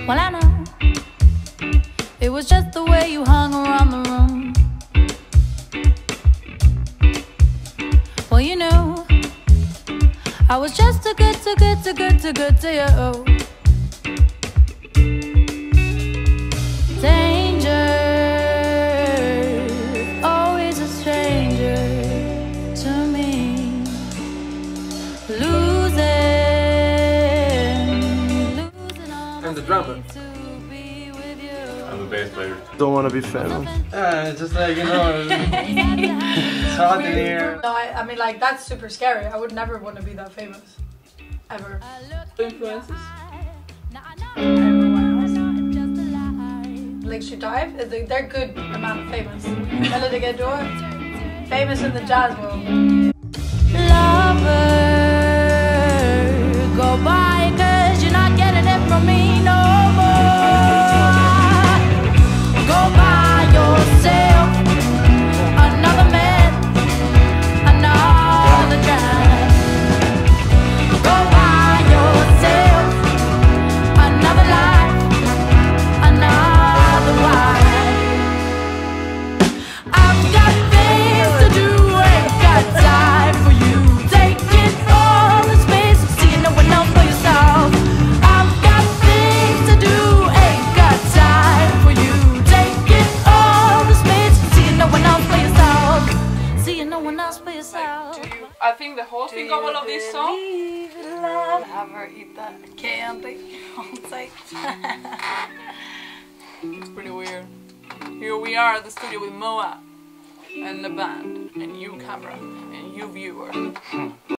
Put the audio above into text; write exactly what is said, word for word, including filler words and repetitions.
Well, I know it was just the way you hung around the room. Well, you knew I was just too good, too good, too good, too good to you. Danger, always a stranger to me. Losing, losing all I'm the drummer. I'm the bass player. Don't want to be famous. Uh, just like, you know, it's hot in here. No, I, I mean, like, that's super scary. I would never want to be that famous. Ever. Influences? Like, she dive? They're good amount of famous. Ella de Gador, famous in the jazz world. Lover, go by, cause you're not getting it from me no more. Go buy yourself another man, another drive. Go buy yourself another life, another wife. I've got things to do, ain't got time for you. Taking all the space, seeing no one else for yourself. I've got things to do, ain't got time for you. Taking all the space, seeing no one else for yourself. Seeing no one else for yourself. Do you, I think the whole thing of all of this song. Have her eat that candy all day. It's pretty weird. Here we are at the studio with Moa and the band, and you camera, and you viewer.